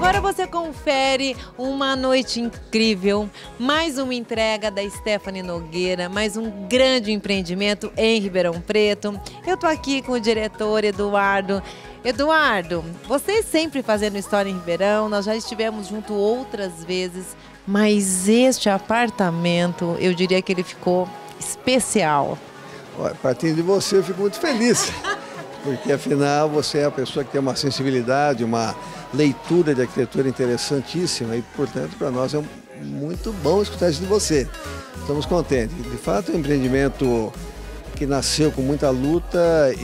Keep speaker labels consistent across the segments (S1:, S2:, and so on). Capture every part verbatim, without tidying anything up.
S1: agora você confere uma noite incrível, mais uma entrega da Stephanie Nogueira, mais um grande empreendimento em Ribeirão Preto. Eu tô aqui com o diretor Eduardo. Eduardo, vocês sempre fazendo história em Ribeirão, nós já estivemos junto outras vezes, mas este apartamento, eu diria que ele ficou especial.
S2: Olha, partindo de você, eu fico muito feliz, porque afinal você é a pessoa que tem uma sensibilidade, uma leitura de arquitetura interessantíssima e, portanto, para nós é muito bom escutar isso de você. Estamos contentes. De fato, é um empreendimento que nasceu com muita luta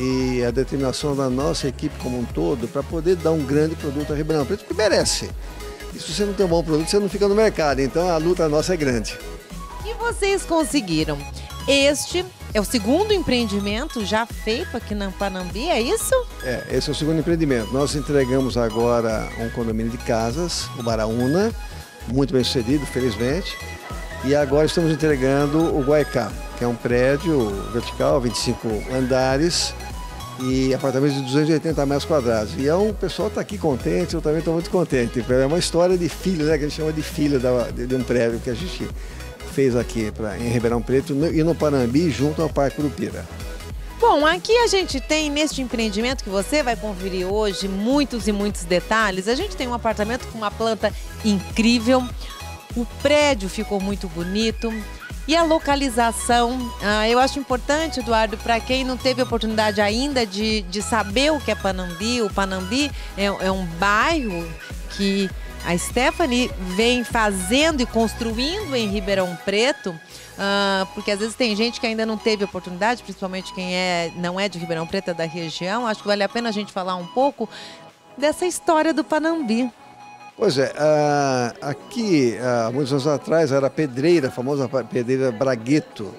S2: e a determinação da nossa equipe como um todo para poder dar um grande produto a Ribeirão Preto, que merece. E se você não tem um bom produto, você não fica no mercado. Então a luta nossa é grande.
S1: E vocês conseguiram. Este é o segundo empreendimento já feito aqui na Panambi, é isso?
S2: É, esse é o segundo empreendimento. Nós entregamos agora um condomínio de casas, o Baraúna, muito bem sucedido, felizmente. E agora estamos entregando o Guaicá, que é um prédio vertical, vinte e cinco andares e apartamentos de duzentos e oitenta metros quadrados. E é um, o pessoal está aqui contente, eu também estou muito contente. É uma história de filho, né, que a gente chama de filho da, de, de um prédio que a gente fez aqui pra, em Ribeirão Preto no, e no Panambi, junto ao Parque Curupira.
S1: Bom, aqui a gente tem, neste empreendimento que você vai conferir hoje, muitos e muitos detalhes. A gente tem um apartamento com uma planta incrível, o prédio ficou muito bonito e a localização, ah, eu acho importante, Eduardo, para quem não teve oportunidade ainda de, de saber o que é Panambi. O Panambi é, é um bairro que a Stephanie vem fazendo e construindo em Ribeirão Preto, uh, porque às vezes tem gente que ainda não teve oportunidade, principalmente quem é, não é de Ribeirão Preto, é da região. Acho que vale a pena a gente falar um pouco dessa história do Panambi.
S2: Pois é, uh, aqui, há uh, muitos anos atrás, era a pedreira, a famosa pedreira Bragueto.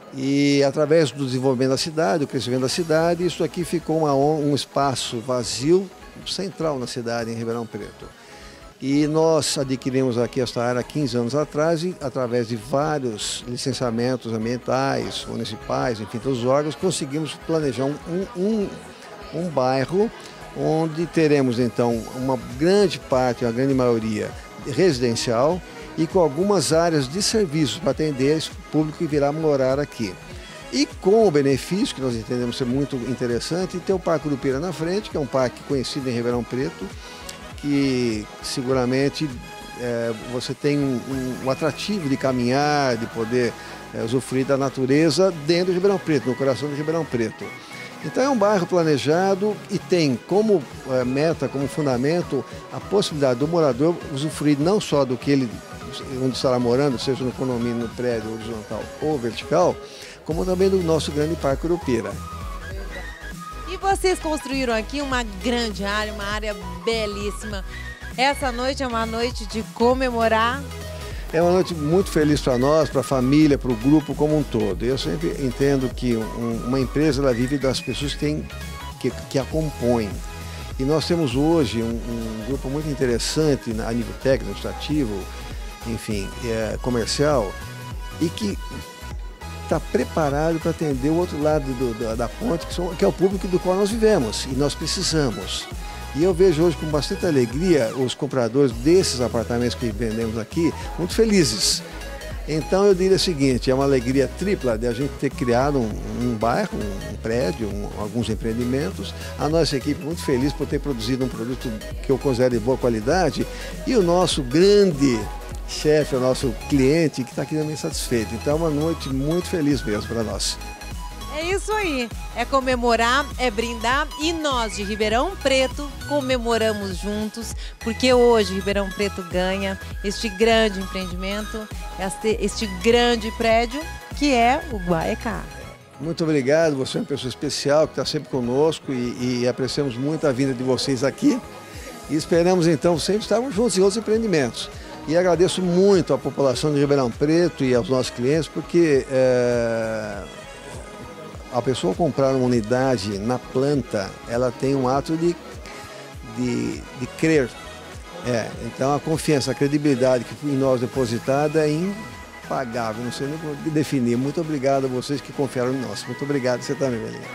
S2: E através do desenvolvimento da cidade, do crescimento da cidade, isso aqui ficou uma, um espaço vazio, central na cidade, em Ribeirão Preto. E nós adquirimos aqui esta área há quinze anos atrás e, através de vários licenciamentos ambientais, municipais, enfim, todos os órgãos, conseguimos planejar um, um, um bairro onde teremos, então, uma grande parte, uma grande maioria residencial e com algumas áreas de serviços para atender esse público que virá morar aqui. E com o benefício, que nós entendemos ser muito interessante, ter o Parque Curupira na frente, que é um parque conhecido em Ribeirão Preto, que seguramente é, você tem um, um, um atrativo de caminhar, de poder é, usufruir da natureza dentro de Ribeirão Preto, no coração de Ribeirão Preto. Então é um bairro planejado e tem como é, meta, como fundamento, a possibilidade do morador usufruir não só do que ele, onde estará morando, seja no condomínio, no prédio horizontal ou vertical, como também do nosso grande Parque Curupira.
S1: E vocês construíram aqui uma grande área, uma área belíssima. Essa noite é uma noite de comemorar.
S2: É uma noite muito feliz para nós, para a família, para o grupo como um todo. Eu sempre entendo que um, uma empresa ela vive das pessoas que, tem, que, que a compõem. E nós temos hoje um, um grupo muito interessante a nível técnico, administrativo, enfim, é, comercial, e que está preparado para atender o outro lado do, do, da ponte, que, são, que é o público do qual nós vivemos e nós precisamos. E eu vejo hoje com bastante alegria os compradores desses apartamentos que vendemos aqui muito felizes. Então eu diria o seguinte, é uma alegria tripla de a gente ter criado um, um bairro, um, um prédio, um, alguns empreendimentos. A nossa equipe muito feliz por ter produzido um produto que eu considero de boa qualidade e o nosso grande chefe, o nosso cliente que está aqui também satisfeito. Então é uma noite muito feliz mesmo para nós.
S1: É isso aí, é comemorar, é brindar e nós de Ribeirão Preto comemoramos juntos, porque hoje Ribeirão Preto ganha este grande empreendimento, este, este grande prédio que é o Guaicá.
S2: Muito obrigado, você é uma pessoa especial que está sempre conosco e, e apreciamos muito a vinda de vocês aqui e esperamos então sempre estarmos juntos em outros empreendimentos. E agradeço muito à população de Ribeirão Preto e aos nossos clientes, porque é, a pessoa comprar uma unidade na planta, ela tem um ato de, de, de crer. É, então a confiança, a credibilidade que em nós depositada é impagável, não sei nem como definir. Muito obrigado a vocês que confiaram em nós. Muito obrigado, você também, Belinha.
S1: Ah,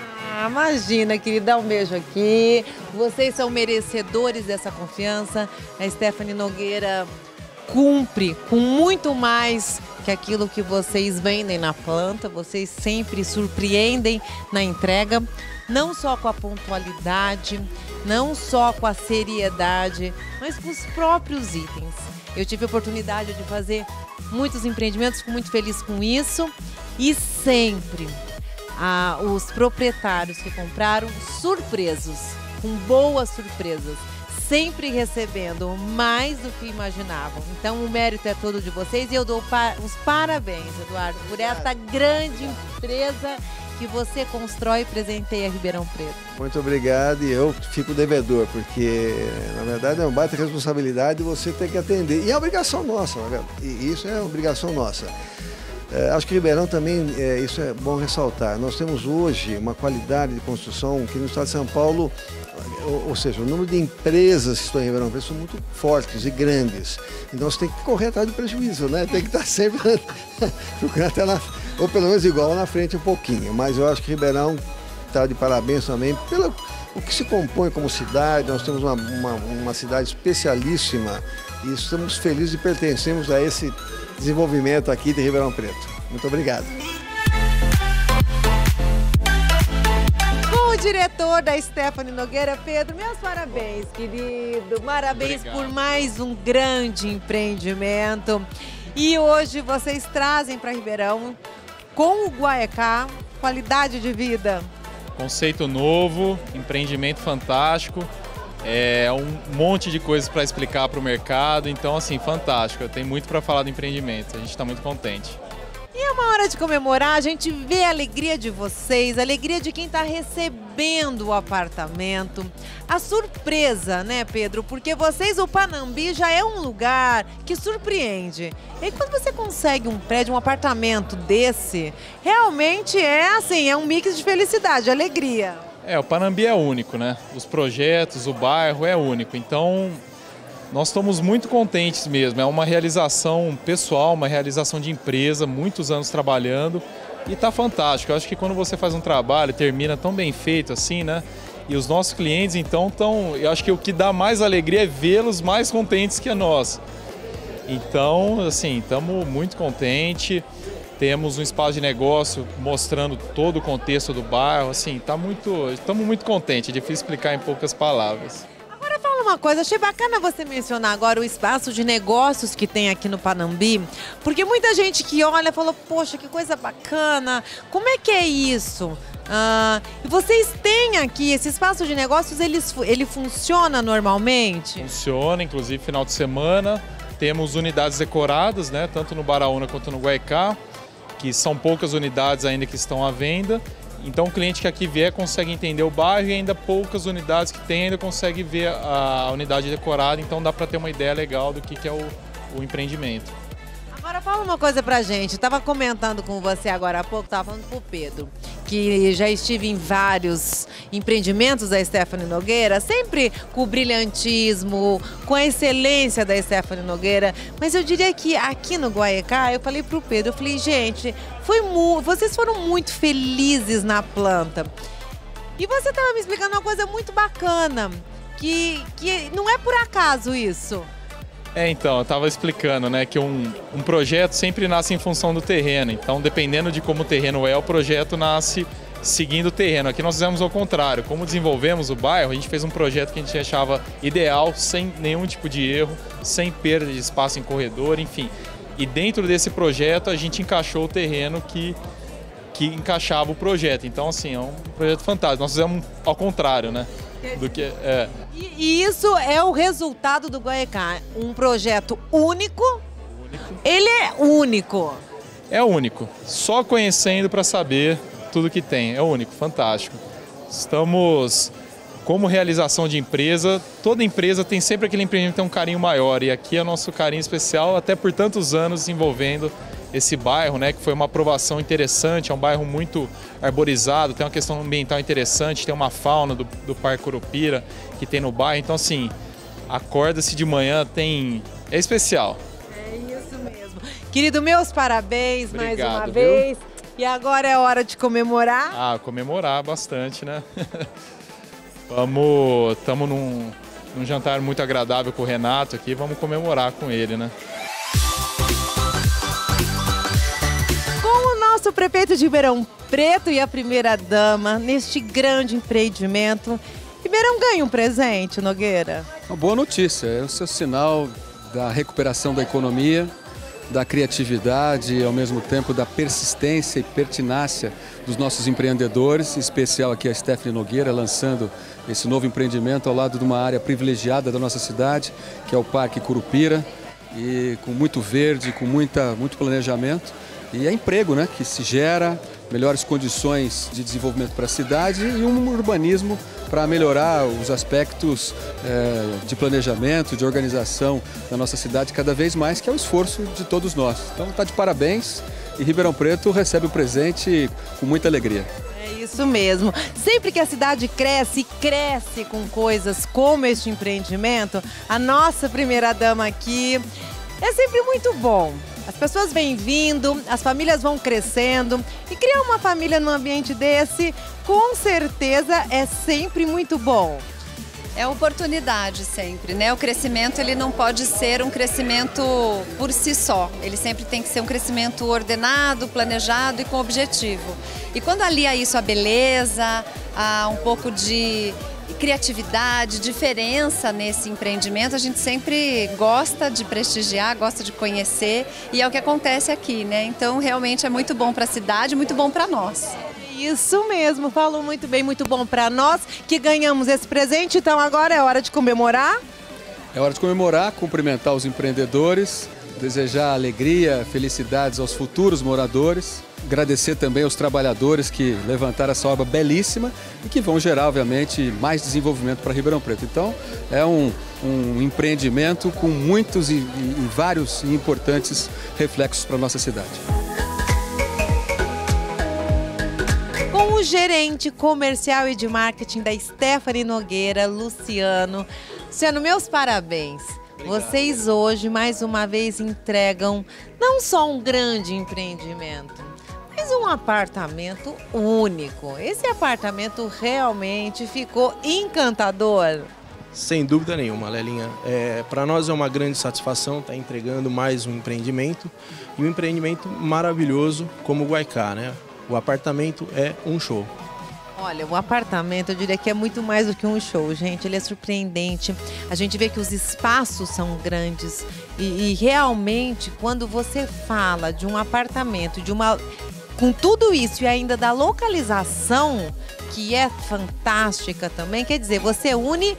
S1: Ah, imagina, querida, um beijo aqui. Vocês são merecedores dessa confiança. A Stephanie Nogueira cumpre com muito mais que aquilo que vocês vendem na planta. Vocês sempre surpreendem na entrega, não só com a pontualidade, não só com a seriedade, mas com os próprios itens. Eu tive a oportunidade de fazer muitos empreendimentos, fico muito feliz com isso. E sempre ah, os proprietários que compraram surpresos, com boas surpresas, sempre recebendo mais do que imaginavam. Então o mérito é todo de vocês e eu dou pa os parabéns, Eduardo, por essa grande empresa que você constrói e presenteia Ribeirão Preto.
S2: Muito obrigado, e eu fico devedor, porque na verdade é uma baita responsabilidade, você tem que atender. E é obrigação nossa, e isso é obrigação nossa. É, acho que Ribeirão também, é, isso é bom ressaltar, nós temos hoje uma qualidade de construção que no estado de São Paulo, ou, ou seja, o número de empresas que estão em Ribeirão Preto são muito fortes e grandes. Então você tem que correr atrás do prejuízo, né? Tem que estar sempre procurando até na, ou pelo menos igual na frente um pouquinho. Mas eu acho que Ribeirão está de parabéns também pelo o que se compõe como cidade. Nós temos uma, uma, uma cidade especialíssima e estamos felizes de pertencermos a esse desenvolvimento aqui de Ribeirão Preto. Muito obrigado.
S1: Com o diretor da Stephanie Nogueira, Pedro, meus parabéns, querido. Parabéns Obrigado. Por mais um grande empreendimento. E hoje vocês trazem para Ribeirão, com o Guaiacá, qualidade de vida.
S3: Conceito novo, empreendimento fantástico. É um monte de coisas para explicar para o mercado, então assim, fantástico. Tem muito para falar do empreendimento, a gente está muito contente.
S1: E é uma hora de comemorar, a gente vê a alegria de vocês, a alegria de quem está recebendo o apartamento, a surpresa, né, Pedro? Porque vocês, o Panambi já é um lugar que surpreende. E quando você consegue um prédio, um apartamento desse, realmente é assim, é um mix de felicidade, alegria.
S3: É, o Panambi é único, né? Os projetos, o bairro é único, então nós estamos muito contentes mesmo. É uma realização pessoal, uma realização de empresa, muitos anos trabalhando e está fantástico. Eu acho que quando você faz um trabalho, termina tão bem feito assim, né? E os nossos clientes, então, estão... Eu acho que o que dá mais alegria é vê-los mais contentes que a nós. Então, assim, estamos muito contentes. Temos um espaço de negócio mostrando todo o contexto do bairro, assim, tá muito, estamos muito contentes, é difícil explicar em poucas palavras.
S1: Agora fala uma coisa, achei bacana você mencionar agora o espaço de negócios que tem aqui no Panambi, porque muita gente que olha falou, poxa, que coisa bacana, como é que é isso? Ah, e vocês têm aqui, esse espaço de negócios, ele, ele funciona normalmente?
S3: Funciona, inclusive final de semana, temos unidades decoradas, né, tanto no Baraúna quanto no Guaicá, que são poucas unidades ainda que estão à venda. Então o cliente que aqui vier consegue entender o bairro e ainda poucas unidades que tem ainda consegue ver a unidade decorada, então dá para ter uma ideia legal do que, que é o, o empreendimento.
S1: Agora fala uma coisa pra gente, eu tava comentando com você agora há pouco, tava falando pro Pedro, que já estive em vários empreendimentos da Stephanie Nogueira, sempre com o brilhantismo, com a excelência da Stephanie Nogueira, mas eu diria que aqui no Guaiacá, eu falei pro Pedro, eu falei, gente, foi mu vocês foram muito felizes na planta. E você tava me explicando uma coisa muito bacana, que, que não é por acaso isso.
S3: É, então, eu estava explicando, né, que um, um projeto sempre nasce em função do terreno. Então, dependendo de como o terreno é, o projeto nasce seguindo o terreno. Aqui nós fizemos ao contrário. Como desenvolvemos o bairro, a gente fez um projeto que a gente achava ideal, sem nenhum tipo de erro, sem perda de espaço em corredor, enfim. E dentro desse projeto, a gente encaixou o terreno que, que encaixava o projeto. Então, assim, é um projeto fantástico. Nós fizemos ao contrário, né? Do que, é.
S1: e, e isso é o resultado do Guaiacá, um projeto único, único. Ele é único.
S3: É único, só conhecendo para saber tudo que tem, é único, fantástico. Estamos, como realização de empresa, toda empresa tem sempre aquele empreendimento que tem um carinho maior e aqui é o nosso carinho especial, até por tantos anos envolvendo esse bairro, né, que foi uma aprovação interessante, é um bairro muito arborizado, tem uma questão ambiental interessante, tem uma fauna do, do Parque Curupira que tem no bairro, então assim, acorda-se de manhã, tem... é especial.
S1: É isso mesmo. Querido, meus parabéns. Obrigado, mais uma
S3: viu?
S1: vez. E agora é hora de comemorar?
S3: Ah, comemorar bastante, né? Vamos, estamos num, num jantar muito agradável com o Renato aqui, vamos comemorar com ele, né?
S1: Com o nosso prefeito de Ribeirão Preto e a primeira-dama, neste grande empreendimento, Ribeirão ganha um presente, Nogueira?
S4: Uma boa notícia, é o seu sinal da recuperação da economia, da criatividade e ao mesmo tempo da persistência e pertinácia dos nossos empreendedores, em especial aqui a Stephanie Nogueira lançando esse novo empreendimento ao lado de uma área privilegiada da nossa cidade, que é o Parque Curupira, e com muito verde, com muita, muito planejamento. E é emprego, né, que se gera, melhores condições de desenvolvimento para a cidade e um urbanismo para melhorar os aspectos é, de planejamento, de organização da nossa cidade cada vez mais, que é o esforço de todos nós. Então está de parabéns e Ribeirão Preto recebe o presente com muita alegria.
S1: É isso mesmo. Sempre que a cidade cresce e cresce com coisas como este empreendimento, a nossa primeira-dama aqui é sempre muito bom. As pessoas vêm vindo, as famílias vão crescendo e criar uma família num ambiente desse, com certeza é sempre muito bom.
S5: É oportunidade sempre, né? O crescimento ele não pode ser um crescimento por si só. Ele sempre tem que ser um crescimento ordenado, planejado e com objetivo. E quando alia isso a beleza, a um pouco de criatividade, diferença nesse empreendimento, a gente sempre gosta de prestigiar, gosta de conhecer e é o que acontece aqui, né? Então realmente é muito bom para a cidade, muito bom para nós.
S1: Isso mesmo, falou muito bem, muito bom para nós que ganhamos esse presente, então agora é hora de comemorar.
S4: É hora de comemorar, cumprimentar os empreendedores, desejar alegria, felicidades aos futuros moradores, agradecer também aos trabalhadores que levantaram essa obra belíssima e que vão gerar, obviamente, mais desenvolvimento para Ribeirão Preto. Então, é um, um empreendimento com muitos e, e, e vários e importantes reflexos para a nossa cidade.
S1: Com o gerente comercial e de marketing da Stephanie Nogueira, Luciano. Luciano, meus parabéns. Obrigado. Vocês hoje, mais uma vez, entregam não só um grande empreendimento, mas um apartamento único. Esse apartamento realmente ficou encantador.
S6: Sem dúvida nenhuma, Lelinha. É, para nós é uma grande satisfação estar entregando mais um empreendimento e um empreendimento maravilhoso como o Guaicá, né? O apartamento é um show.
S1: Olha, o apartamento, eu diria que é muito mais do que um show, gente. Ele é surpreendente. A gente vê que os espaços são grandes e, e realmente, quando você fala de um apartamento, de uma, com tudo isso e ainda da localização, que é fantástica também, quer dizer, você une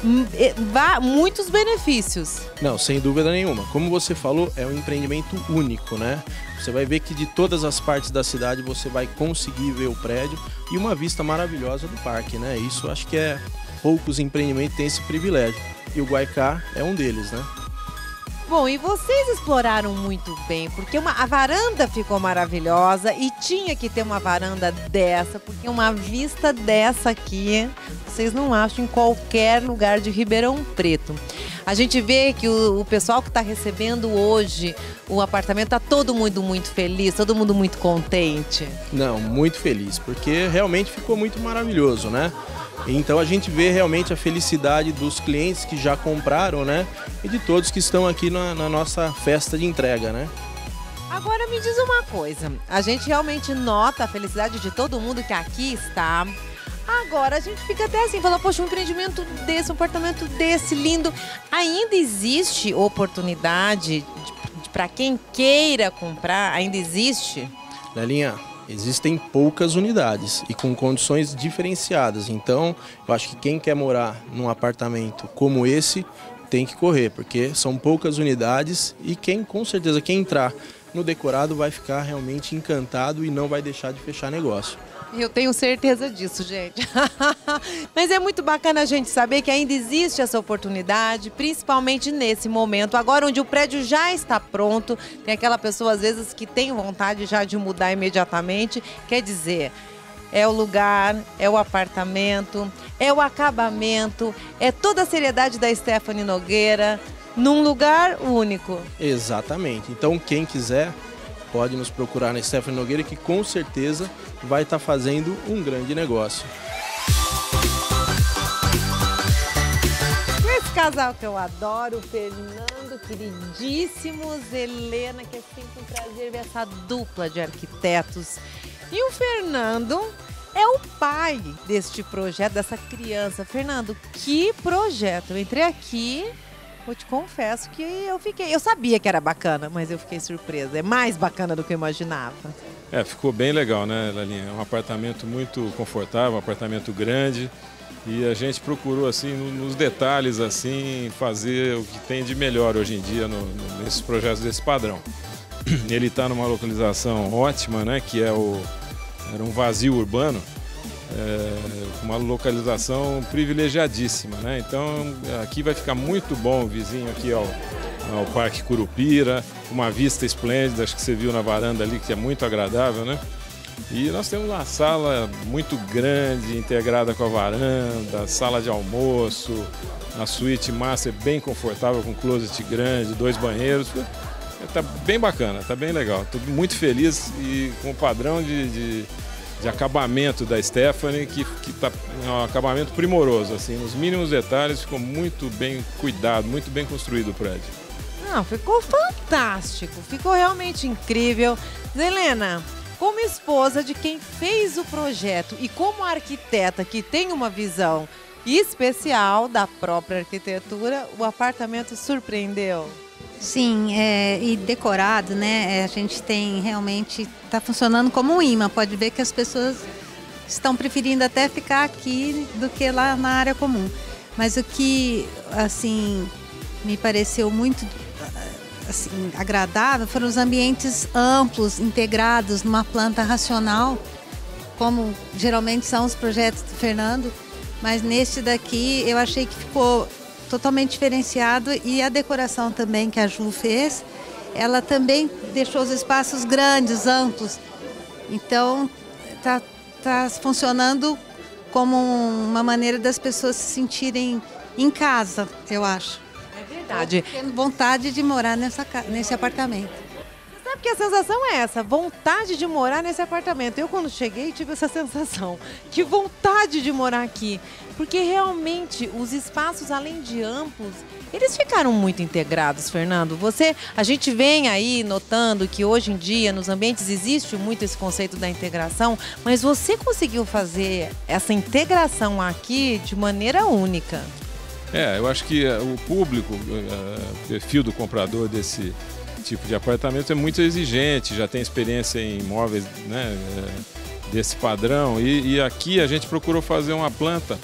S1: muitos benefícios.
S6: Não, sem dúvida nenhuma. Como você falou, é um empreendimento único, né? Você vai ver que de todas as partes da cidade você vai conseguir ver o prédio e uma vista maravilhosa do parque, né? Isso acho que é poucos empreendimentos têm esse privilégio. E o Guaicá é um deles, né?
S1: Bom, e vocês exploraram muito bem, porque uma, a varanda ficou maravilhosa e tinha que ter uma varanda dessa, porque uma vista dessa aqui, vocês não acham em qualquer lugar de Ribeirão Preto. A gente vê que o, o pessoal que está recebendo hoje o apartamento, está todo mundo muito feliz, todo mundo muito contente.
S6: Não, muito feliz, porque realmente ficou muito maravilhoso, né? Então a gente vê realmente a felicidade dos clientes que já compraram, né? E de todos que estão aqui na, na nossa festa de entrega, né?
S1: Agora me diz uma coisa, a gente realmente nota a felicidade de todo mundo que aqui está. Agora a gente fica até assim, fala, poxa, um empreendimento desse, um apartamento desse, lindo. Ainda existe oportunidade para quem queira comprar? Ainda existe?
S6: Lelinha, existem poucas unidades e com condições diferenciadas. Então, eu acho que quem quer morar num apartamento como esse tem que correr, porque são poucas unidades e quem, com certeza, quem entrar no decorado vai ficar realmente encantado e não vai deixar de fechar negócio.
S1: Eu tenho certeza disso, gente. Mas é muito bacana a gente saber que ainda existe essa oportunidade, principalmente nesse momento, agora onde o prédio já está pronto, tem aquela pessoa às vezes que tem vontade já de mudar imediatamente, quer dizer, é o lugar, é o apartamento, é o acabamento, é toda a seriedade da Stephanie Nogueira, num lugar único.
S6: Exatamente. Então, quem quiser pode nos procurar na Stephanie Nogueira, que com certeza vai estar fazendo um grande negócio.
S1: Esse casal que eu adoro, o Fernando, queridíssimos, Helena, que é sempre um prazer ver essa dupla de arquitetos. E o Fernando é o pai deste projeto, dessa criança. Fernando, que projeto! Eu entrei aqui, eu te confesso que eu fiquei... Eu sabia que era bacana, mas eu fiquei surpresa. É mais bacana do que eu imaginava.
S7: É, ficou bem legal, né, Lalinha? É um apartamento muito confortável, um apartamento grande. E a gente procurou, assim, nos detalhes, assim, fazer o que tem de melhor hoje em dia no, no, nesses projetos desse padrão. Ele está numa localização ótima, né, que é o... Era um vazio urbano, é, uma localização privilegiadíssima, né? Então aqui vai ficar muito bom, vizinho aqui ao, ao Parque Curupira, uma vista esplêndida, acho que você viu na varanda ali, que é muito agradável, né? E nós temos uma sala muito grande, integrada com a varanda, sala de almoço, a suíte master bem confortável, com closet grande, dois banheiros. Tá bem bacana, tá bem legal. Estou muito feliz e com o padrão de, de, de acabamento da Stephanie, que, que tá um acabamento primoroso, assim, nos mínimos detalhes, ficou muito bem cuidado, muito bem construído o prédio.
S1: Não, ficou fantástico, ficou realmente incrível. Helena, como esposa de quem fez o projeto e como arquiteta que tem uma visão especial da própria arquitetura, o apartamento surpreendeu?
S8: Sim, é, e decorado, né? É, a gente tem realmente, está funcionando como um imã. Pode ver que as pessoas estão preferindo até ficar aqui do que lá na área comum. Mas o que, assim, me pareceu muito assim, agradável foram os ambientes amplos, integrados numa planta racional, como geralmente são os projetos do Fernando. Mas neste daqui eu achei que ficou totalmente diferenciado, e a decoração também que a Ju fez, ela também deixou os espaços grandes, amplos. Então, está tá funcionando como uma maneira das pessoas se sentirem em casa, eu acho.
S1: É verdade.
S8: Tendo vontade de morar nessa, nesse apartamento.
S1: Sabe que a sensação é essa, vontade de morar nesse apartamento. Eu, quando cheguei, tive essa sensação, que vontade de morar aqui. Porque realmente os espaços, além de amplos, eles ficaram muito integrados, Fernando. Você, a gente vem aí notando que hoje em dia nos ambientes existe muito esse conceito da integração, mas você conseguiu fazer essa integração aqui de maneira única.
S7: É, eu acho que o público, o perfil do comprador desse tipo de apartamento é muito exigente, já tem experiência em imóveis, né, desse padrão, e, e aqui a gente procurou fazer uma planta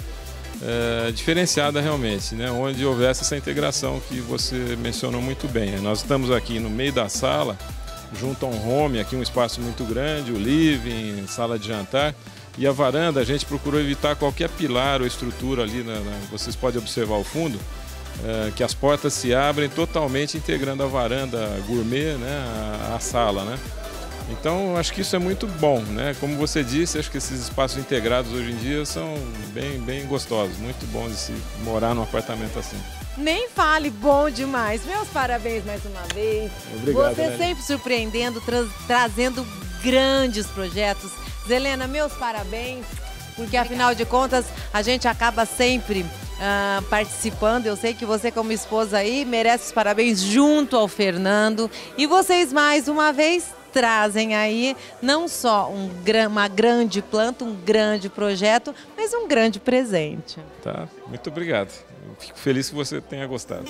S7: É, diferenciada realmente, né? Onde houvesse essa integração que você mencionou muito bem. Nós estamos aqui no meio da sala, junto a um home, aqui um espaço muito grande, o living, sala de jantar, e a varanda a gente procurou evitar qualquer pilar ou estrutura ali, na, na, vocês podem observar ao fundo, é, que as portas se abrem totalmente integrando a varanda gourmet, né, a, a sala, né? Então, acho que isso é muito bom, né? Como você disse, acho que esses espaços integrados hoje em dia são bem, bem gostosos, muito bom de se morar num apartamento assim.
S1: Nem fale, bom demais. Meus parabéns mais uma vez.
S7: Obrigado,
S1: Você
S7: Nelly.
S1: sempre surpreendendo, tra trazendo grandes projetos. Helena, meus parabéns, porque afinal de contas a gente acaba sempre uh, participando. Eu sei que você, como esposa aí, merece os parabéns junto ao Fernando. E vocês, mais uma vez, trazem aí não só um, uma grande planta, um grande projeto, mas um grande presente.
S7: Tá, muito obrigado. Eu fico feliz que você tenha gostado.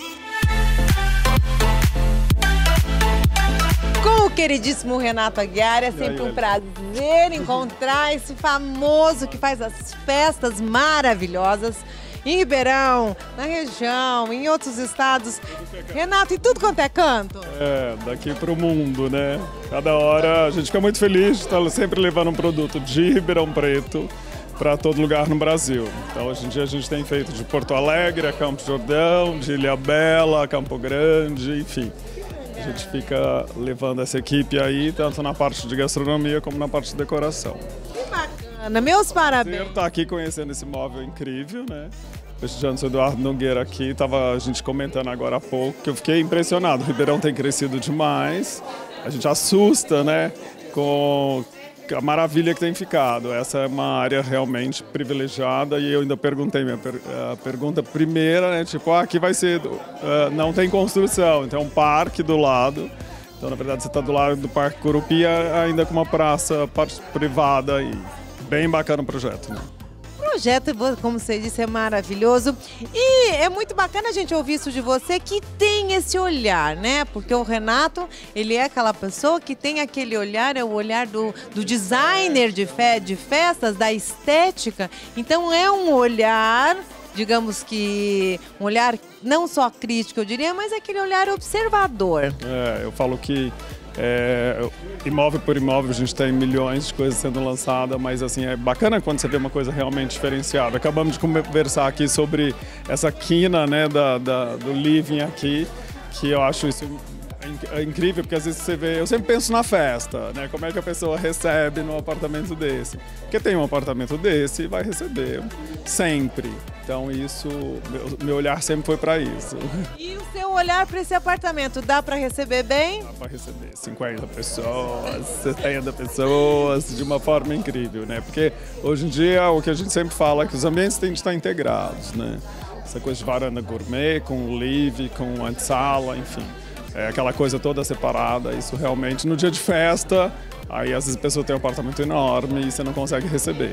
S1: Com o queridíssimo Renato Aguiar, é sempre um prazer encontrar esse famoso que faz as festas maravilhosas em Ribeirão, na região, em outros estados. Renato, e tudo quanto é canto?
S9: É, daqui para o mundo, né? Cada hora a gente fica muito feliz de estar sempre levando um produto de Ribeirão Preto para todo lugar no Brasil. Então, hoje em dia a gente tem feito de Porto Alegre a Campos Jordão, de Ilhabela a Campo Grande, enfim. A gente fica levando essa equipe aí, tanto na parte de gastronomia como na parte de decoração.
S1: Que bacana, meus parabéns.
S9: Estar aqui conhecendo esse móvel incrível, né? Prestigiando o Eduardo Nogueira aqui, estava a gente comentando agora há pouco, que eu fiquei impressionado. O Ribeirão tem crescido demais a gente assusta, né, com a maravilha que tem ficado. Essa é uma área realmente privilegiada e eu ainda perguntei, minha per, a pergunta primeira, né, tipo, ah, aqui vai ser, uh, não tem construção, então é um parque do lado. Então, na verdade, você está do lado do Parque Curupira, ainda com uma praça privada e bem bacana o projeto, né?
S1: O projeto, como você disse, é maravilhoso e é muito bacana a gente ouvir isso de você, que tem esse olhar, né? Porque o Renato, ele é aquela pessoa que tem aquele olhar, é o olhar do, do designer de, fe, de festas, da estética. Então é um olhar, digamos que um olhar não só crítico, eu diria, mas aquele olhar observador.
S9: É, eu falo que É, imóvel por imóvel a gente tem milhões de coisas sendo lançadas, mas assim, é bacana quando você vê uma coisa realmente diferenciada. Acabamos de conversar aqui sobre essa quina, né, da, da, do living aqui, que eu acho isso é incrível, porque às vezes você vê, eu sempre penso na festa, né, como é que a pessoa recebe num apartamento desse. Porque tem um apartamento desse e vai receber sempre. Então isso, meu, meu olhar sempre foi para isso.
S1: E o seu olhar para esse apartamento, dá para receber bem?
S9: Dá para receber cinquenta pessoas, setenta pessoas, de uma forma incrível, né? Porque hoje em dia o que a gente sempre fala é que os ambientes têm de estar integrados, né? Essa coisa de varanda gourmet, com live, com antessala, enfim. É aquela coisa toda separada, isso realmente no dia de festa, aí às vezes a pessoa tem um apartamento enorme e você não consegue receber.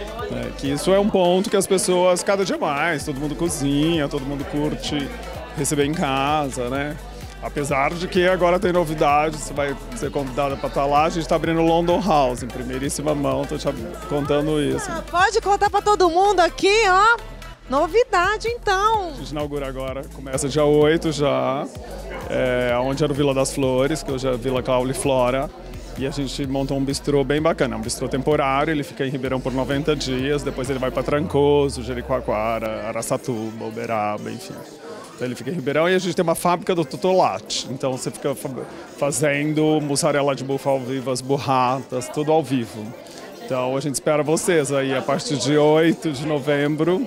S9: É, que isso é um ponto que as pessoas, cada dia mais, todo mundo cozinha, todo mundo curte receber em casa, né? Apesar de que agora tem novidade, você vai ser convidada para estar lá, a gente está abrindo o London House, em primeiríssima mão, estou te contando isso.
S1: Ah, pode contar para todo mundo aqui, ó. Novidade, então.
S9: A gente inaugura agora, começa dia oito já, é, onde era o Vila das Flores, que hoje é a Vila Claulia Flora. E a gente montou um bistrô bem bacana, um bistrô temporário, ele fica em Ribeirão por noventa dias, depois ele vai para Trancoso, Jericoacoara, Araçatuba, Uberaba, enfim. Então ele fica em Ribeirão e a gente tem uma fábrica do Totolate, então você fica fazendo mussarela de búfalo ao vivo, as burratas, tudo ao vivo. Então a gente espera vocês aí a partir de oito de novembro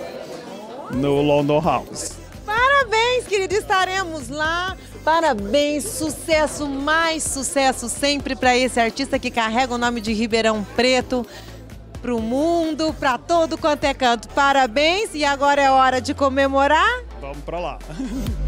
S9: no London House.
S1: Parabéns, querido, estaremos lá. Parabéns, sucesso, mais sucesso sempre para esse artista que carrega o nome de Ribeirão Preto para o mundo, para todo quanto é canto. Parabéns e agora é hora de comemorar.
S9: Vamos para lá.